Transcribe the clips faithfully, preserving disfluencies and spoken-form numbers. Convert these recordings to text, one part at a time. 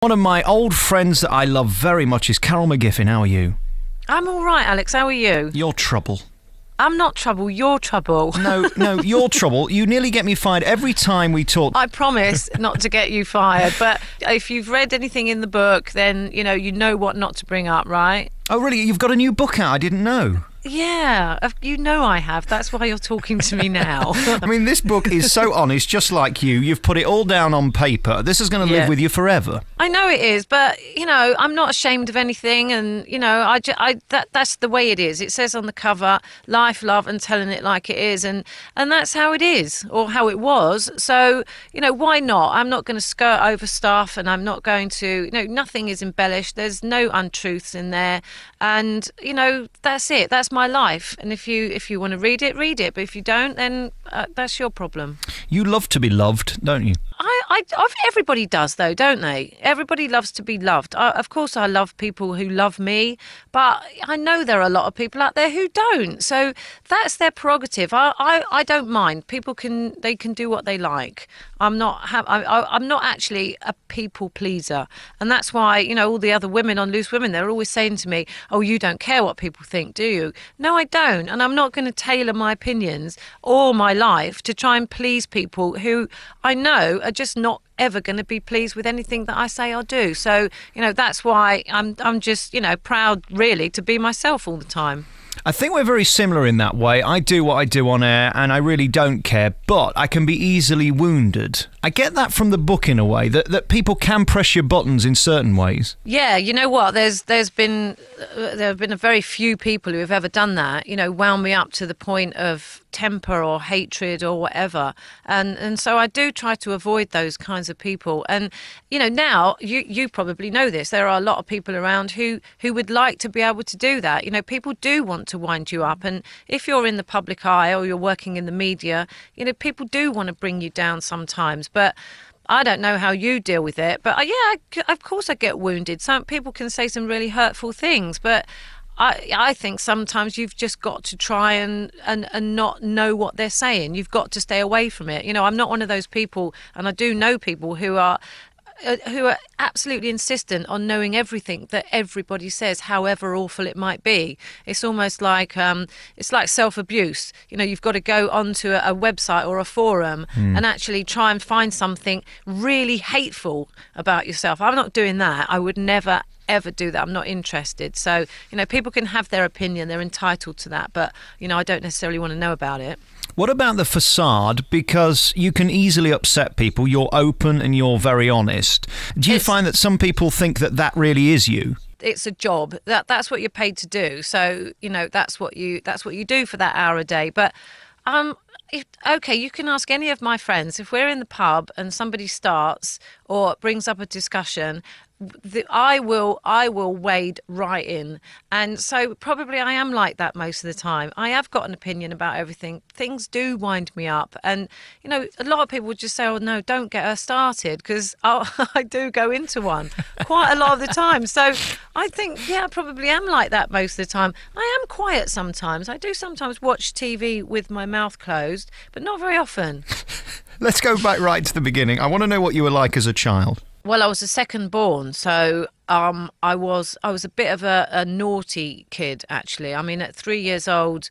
One of my old friends that I love very much is Carol McGiffin. How are you? I'm all right, Alex. How are you? You're trouble. I'm not trouble. You're trouble. No, no, you're trouble. You nearly get me fired every time we talk. I promise not to get you fired, but if you've read anything in the book, then, you know, you know what not to bring up, right? Oh, really? You've got a new book out? I didn't know. Yeah, you know I have. That's why you're talking to me now. I mean, this book is so honest, just like you. You've put it all down on paper. This is going to Yeah. live with you forever. I know it is, but, you know, I'm not ashamed of anything. And, you know, I, ju- I that that's the way it is. It says on the cover, life, love and telling it like it is. And, and that's how it is, or how it was. So, you know, why not? I'm not going to skirt over stuff, and I'm not going to, you know, nothing is embellished. There's no untruths in there. And, you know, that's it. That's my life. And if you if you want to read it, read it. But if you don't, then uh, that's your problem. You love to be loved, don't you? I, I, I've- everybody does, though, don't they? Everybody loves to be loved. I, of course, I love people who love me, but I know there are a lot of people out there who don't. So that's their prerogative. I, I, I don't mind. People can they can do what they like. I'm not ha- I, I, I'm not actually a people pleaser, and that's why, you know, all the other women on Loose Women, they're always saying to me, "Oh, you don't care what people think, do you?" No, I don't, and I'm not going to tailor my opinions or my life to try and please people who I know are just not ever going to be pleased with anything that I say or do. So, you know, that's why I'm I'm just, you know, proud really to be myself all the time. I think we're very similar in that way. I do what I do on air and I really don't care, but I can be easily wounded. I get that from the book in a way, that, that people can press your buttons in certain ways. Yeah, you know what? There's there's been uh, there have been a very few people who have ever done that. You know, wound me up to the point of temper or hatred or whatever, and and so I do try to avoid those kinds of people. And you know, now you you probably know this. There are a lot of people around who who would like to be able to do that. You know, people do want to wind you up, and if you're in the public eye or you're working in the media, you know, people do want to bring you down sometimes. But I don't know how you deal with it, but uh, yeah, I, of course I get wounded. Some people can say some really hurtful things, but I, I think sometimes you've just got to try and, and, and not know what they're saying. You've got to stay away from it. You know, I'm not one of those people, and I do know people who are uh, who are absolutely insistent on knowing everything that everybody says, however awful it might be. It's almost like um, it's like self-abuse. You know, you've got to go onto a, a website or a forum mm. and actually try and find something really hateful about yourself. I'm not doing that. I would never ever do that. I'm not interested. So, you know, people can have their opinion, they're entitled to that, but, you know, I don't necessarily want to know about it. What about the facade? Because you can easily upset people. You're open and you're very honest. Do you It's- find that some people think that that really is you? It's a job. That that's what you're paid to do. So, you know, that's what you that's what you do for that hour a day. But um if, okay, you can ask any of my friends, if we're in the pub and somebody starts or brings up a discussion, the, I will I will wade right in. And so probably I am like that most of the time. I have got an opinion about everything. Things do wind me up. And, you know, a lot of people would just say, oh, no, don't get her started, because I do go into one quite a lot of the time. So I think, yeah, I probably am like that most of the time. I am quiet sometimes. I do sometimes watch T V with my mouth closed, but not very often. Let's go back right to the beginning. I want to know what you were like as a child. Well, I was a second born, so um, I was I was a bit of a, a naughty kid, actually. I mean, at three years old,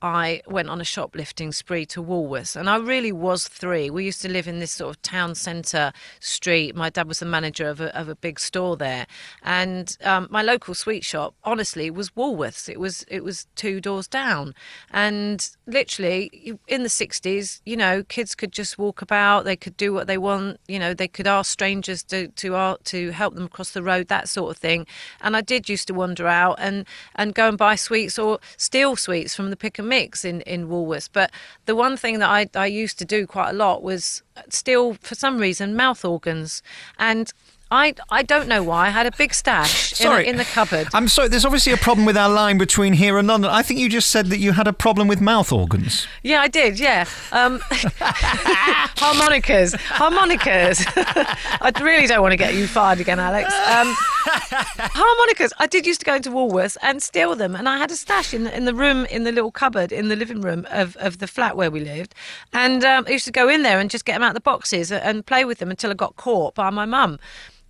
I went on a shoplifting spree to Woolworths, and I really was three. We used to live in this sort of town centre street. My dad was the manager of a, of a big store there, and um, my local sweet shop, honestly, was Woolworths. It was it was two doors down, and literally in the sixties, you know, kids could just walk about. They could do what they want. You know, they could ask strangers to to uh, to help them across the road, that sort of thing. And I did used to wander out and and go and buy sweets or steal sweets from the pick and mix in, in Woolworths. But the one thing that I, I used to do quite a lot was steal, for some reason, mouth organs. And I I don't know why. I had a big stash in, Sorry. in the cupboard. I'm sorry, there's obviously a problem with our line between here and London. I think you just said that you had a problem with mouth organs. Yeah, I did, yeah. Um, harmonicas. Harmonicas. I really don't want to get you fired again, Alex. Um, harmonicas. I did used to go into Woolworths and steal them, and I had a stash in the, in the room, in the little cupboard in the living room of, of the flat where we lived. And um, I used to go in there and just get them out of the boxes and play with them until I got caught by my mum.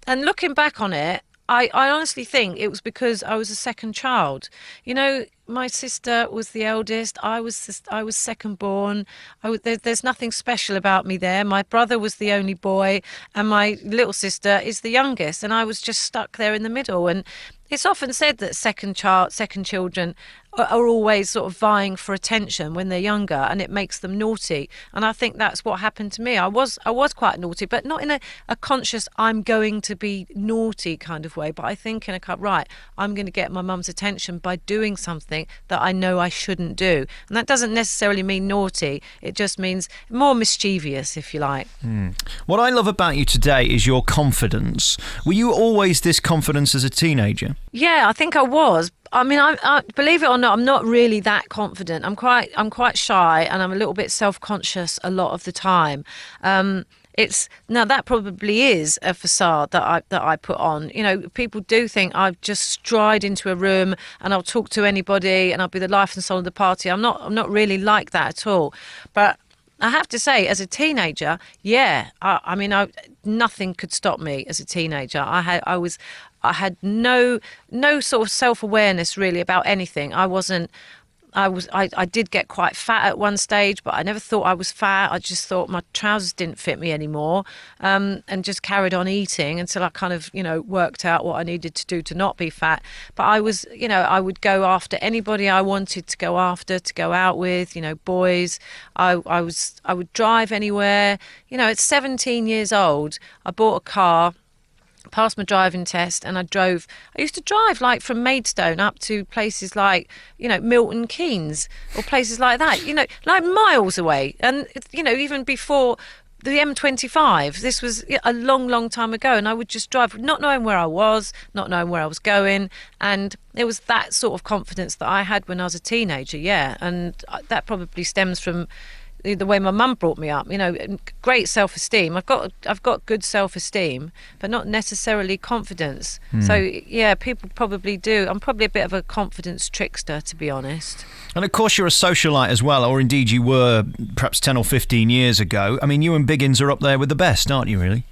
and looking back on it, I, I honestly think it was because I was a second child. You know, my sister was the eldest. I was the, I was second born. I was, there, there's nothing special about me there. My brother was the only boy, and my little sister is the youngest, and I was just stuck there in the middle. And it's often said that second child, second children are, are always sort of vying for attention when they're younger, and it makes them naughty. And I think that's what happened to me. I was I was quite naughty, but not in a, a conscious I'm going to be naughty kind of way. But I think in a cut, right, I'm going to get my mum's attention by doing something that I know I shouldn't do. And that doesn't necessarily mean naughty. It just means more mischievous, if you like. Mm. What I love about you today is your confidence. Were you always this confident as a teenager? Yeah, I think I was. I mean, I, I believe it or not, I'm not really that confident. I'm quite, I'm quite shy, and I'm a little bit self-conscious a lot of the time. Um, it's now that probably is a facade that I that I put on. You know, people do think I just stride into a room and I'll talk to anybody and I'll be the life and soul of the party. I'm not. I'm not really like that at all. But I have to say, as a teenager, yeah, I, I mean, I, nothing could stop me as a teenager. I had, I was, I had no, no sort of self-awareness really about anything. I wasn't. I was. I, I did get quite fat at one stage, but I never thought I was fat. I just thought my trousers didn't fit me anymore, um, and just carried on eating until I kind of, you know, worked out what I needed to do to not be fat. But I was, you know, I would go after anybody I wanted to go after, to go out with, you know, boys. I, I was. I would drive anywhere. You know, at seventeen years old, I bought a car, passed my driving test, and I drove. I used to drive like from Maidstone up to places like, you know, Milton Keynes or places like that, you know, like miles away. And, you know, even before the M twenty-five, this was a long, long time ago. And I would just drive, not knowing where I was, not knowing where I was going. And it was that sort of confidence that I had when I was a teenager, yeah. And that probably stems from the way my mum brought me up, you know, great self-esteem. I've got I've got good self-esteem, but not necessarily confidence. Mm. So, yeah, people probably do. I'm probably a bit of a confidence trickster, to be honest. And, of course, you're a socialite as well, or indeed you were perhaps ten or fifteen years ago. I mean, you and Biggins are up there with the best, aren't you, really?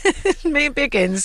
Me and Biggins.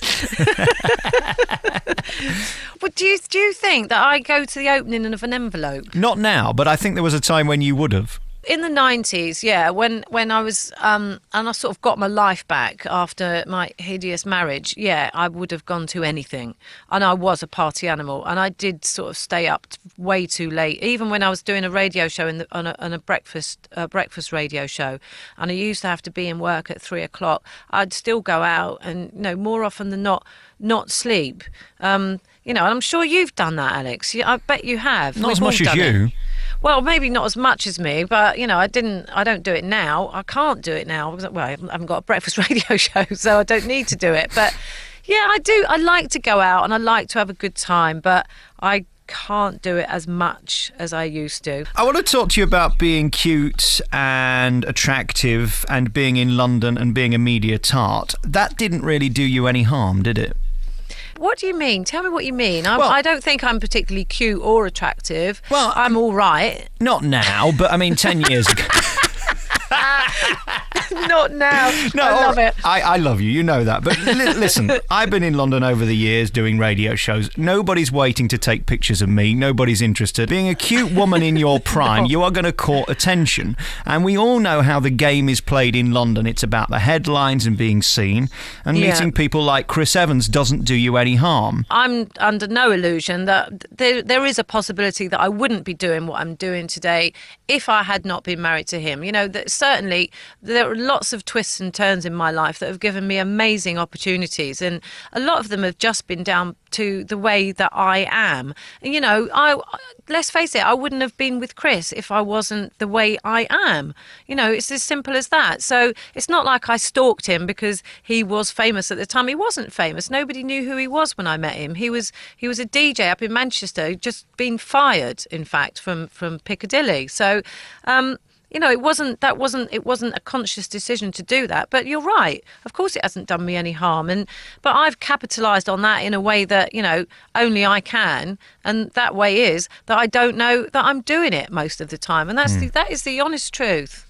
But do you, do you think that I go to the opening of an envelope? Not now, but I think there was a time when you would have. In the nineties, yeah, when, when I was, um, and I sort of got my life back after my hideous marriage, yeah, I would have gone to anything. And I was a party animal, and I did sort of stay up way too late. Even when I was doing a radio show in the, on, a, on a breakfast uh, breakfast radio show, and I used to have to be in work at three o'clock, I'd still go out and, you know, more often than not, not sleep. Um, you know, and I'm sure you've done that, Alex. I bet you have. Not We've as much as you. It. Well, maybe not as much as me, but, you know, I didn't, I don't do it now. I can't do it now because, well, I haven't, I haven't got a breakfast radio show, so I don't need to do it. But yeah, I do. I like to go out and I like to have a good time, but I can't do it as much as I used to. I want to talk to you about being cute and attractive and being in London and being a media tart. That didn't really do you any harm, did it? What do you mean? Tell me what you mean. I, well, I don't think I'm particularly cute or attractive. Well, I'm all right. Not now, but I mean ten years ago. Not now. No, I love it. I, I love you, you know that. But li- listen, I've been in London over the years doing radio shows. Nobody's waiting to take pictures of me. Nobody's interested. Being a cute woman in your prime, no. You are going to court attention. And we all know how the game is played in London. It's about the headlines and being seen. And yeah. Meeting people like Chris Evans doesn't do you any harm. I'm under no illusion that there, there is a possibility that I wouldn't be doing what I'm doing today if I had not been married to him. You know, that certainly there are lots of twists and turns in my life that have given me amazing opportunities, and a lot of them have just been down to the way that I am. And, you know, I let's face it, I wouldn't have been with Chris if I wasn't the way I am. You know, it's as simple as that. So it's not like I stalked him because he was famous at the time. He wasn't famous. Nobody knew who he was when I met him. He was he was a D J up in Manchester, just been fired, in fact, from from Piccadilly. So um you know, it wasn't that wasn't it wasn't a conscious decision to do that. But you're right. Of course, it hasn't done me any harm. And but I've capitalised on that in a way that, you know, only I can. And that way is that I don't know that I'm doing it most of the time. And that's mm. the, that is the honest truth.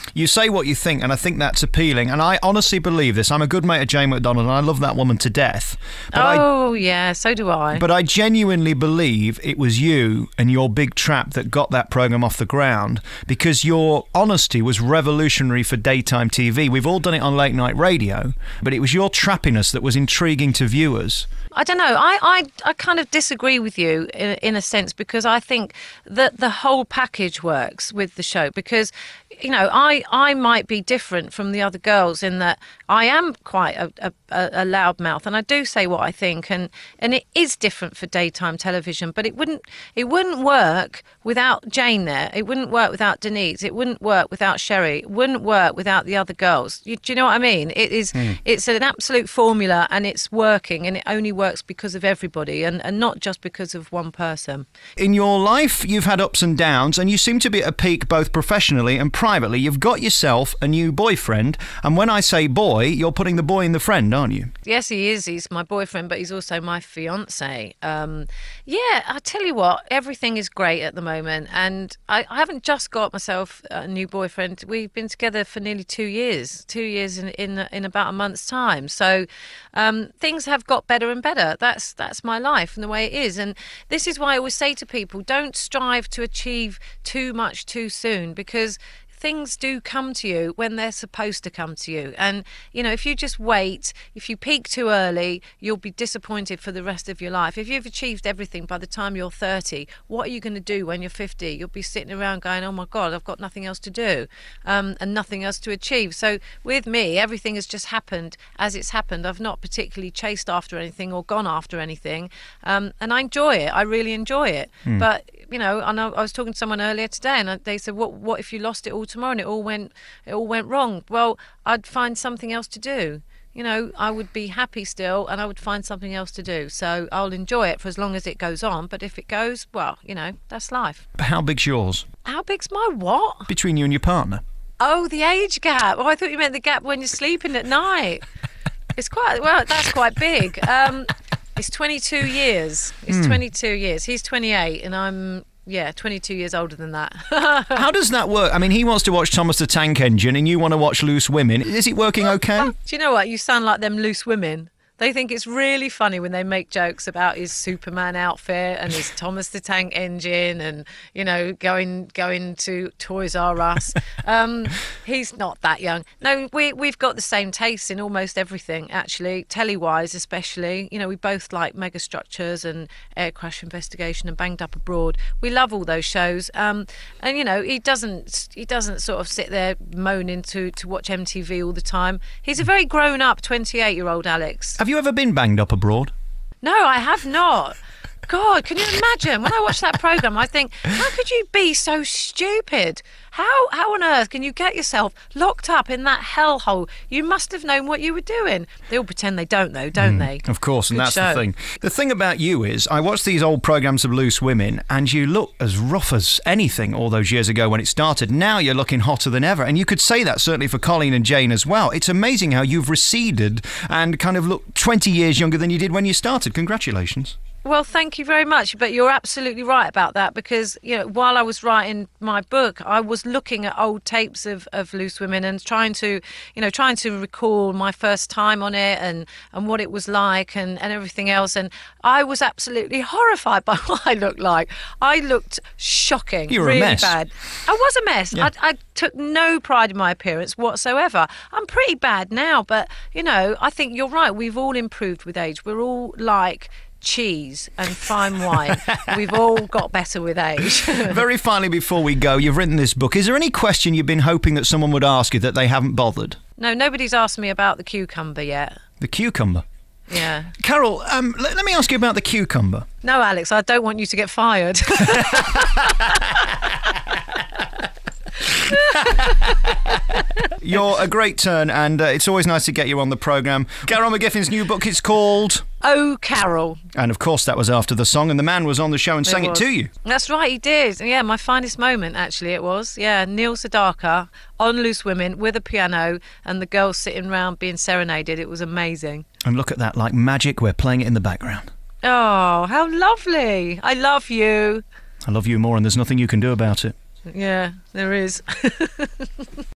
You say what you think, and I think that's appealing. And I honestly believe this. I'm a good mate of Jane McDonald, and I love that woman to death. But oh, I, yeah, so do I. But I genuinely believe it was you and your big trap that got that programme off the ground, because your honesty was revolutionary for daytime T V. We've all done it on late night radio, but it was your trappiness that was intriguing to viewers. I don't know. I, I, I kind of disagree with you in, in a sense, because I think that the whole package works with the show, because, you know, I, I might be different from the other girls in that I am quite a, a, a loudmouth, and I do say what I think, and, and it is different for daytime television, but it wouldn't it wouldn't work without Jane there. It wouldn't work without Denise. It wouldn't work without Sherry. It wouldn't work without the other girls. You, do you know what I mean? It is mm. It's an absolute formula, and it's working, and it only works because of everybody, and, and not just because of one person. In your life, you've had ups and downs, and you seem to be at a peak both professionally and privately. You've got yourself a new boyfriend, and when I say boy, you're putting the boy in the friend, aren't you? Yes, he is. He's my boyfriend, but he's also my fiancé. Um, yeah, I tell you what, everything is great at the moment, and I, I haven't just got myself a new boyfriend. We've been together for nearly two years, two years in in, in about a month's time. So um, things have got better and better. That's that's my life and the way it is. And this is why I always say to people, don't strive to achieve too much too soon, because things do come to you when they're supposed to come to you. And, you know, if you just wait, if you peak too early, you'll be disappointed for the rest of your life. If you've achieved everything by the time you're thirty, what are you going to do when you're fifty? You'll be sitting around going, oh my God, I've got nothing else to do, um, and nothing else to achieve. So with me, everything has just happened as it's happened. I've not particularly chased after anything or gone after anything. Um, and I enjoy it. I really enjoy it. Mm. But, you know, I know I was talking to someone earlier today, and they said, what, what if you lost it all tomorrow and it all went it all went wrong? Well, I'd find something else to do. You know, I would be happy still, and I would find something else to do. So I'll enjoy it for as long as it goes on. But if it goes, well, you know, that's life. How big's yours? How big's my what? Between you and your partner. Oh, the age gap. Oh, I thought you meant the gap when you're sleeping at night. It's quite, well, that's quite big. Um, it's twenty-two years. It's mm. twenty-two years. He's twenty-eight, and I'm... yeah, twenty-two years older than that. How does that work? I mean, he wants to watch Thomas the Tank Engine and you want to watch Loose Women. Is it working okay? Do you know what? You sound like them loose women. They think it's really funny when they make jokes about his Superman outfit and his Thomas the Tank Engine and, you know, going going to Toys R Us. Um, he's not that young. No, we, we've got the same taste in almost everything, actually, telly-wise especially. You know, we both like Megastructures and Air Crash Investigation and Banged Up Abroad. We love all those shows. Um, and, you know, he doesn't he doesn't sort of sit there moaning to, to watch M T V all the time. He's a very grown-up twenty-eight-year-old Alex. Have you ever been banged up abroad? No, I have not. God, can you imagine? When I watch that programme, I think, how could you be so stupid? How how on earth can you get yourself locked up in that hellhole? You must have known what you were doing. They all pretend they don't, though, don't mm, they? Of course, and Good that's show. the thing. The thing about you is, I watch these old programmes of Loose Women, and you look as rough as anything all those years ago when it started. Now you're looking hotter than ever, and you could say that certainly for Colleen and Jane as well. It's amazing how you've receded and kind of look twenty years younger than you did when you started. Congratulations. Well, thank you very much. But you're absolutely right about that, because, you know, while I was writing my book, I was looking at old tapes of, of Loose Women and trying to, you know, trying to recall my first time on it and, and what it was like and, and everything else. And I was absolutely horrified by what I looked like. I looked shocking. You were really a mess. Bad. I was a mess. Yeah. I, I took no pride in my appearance whatsoever. I'm pretty bad now, but, you know, I think you're right. We've all improved with age. We're all like cheese and fine wine. We've all got better with age. Very finally, before we go, you've written this book. Is there any question you've been hoping that someone would ask you that they haven't bothered? No, nobody's asked me about the cucumber yet. The cucumber? Yeah. Carol, um, let, let me ask you about the cucumber. No, Alex, I don't want you to get fired. You're a great turn, and uh, it's always nice to get you on the programme. Carol McGiffin's new book, it's called... Oh, Carol. And of course that was after the song, and the man was on the show and It sang was. it to you. That's right, he did. Yeah, my finest moment, actually, it was. Yeah, Neil Sedaka on Loose Women with a piano and the girls sitting round being serenaded. It was amazing. And look at that, like magic, we're playing it in the background. Oh, how lovely. I love you. I love you more, and there's nothing you can do about it. Yeah, there is.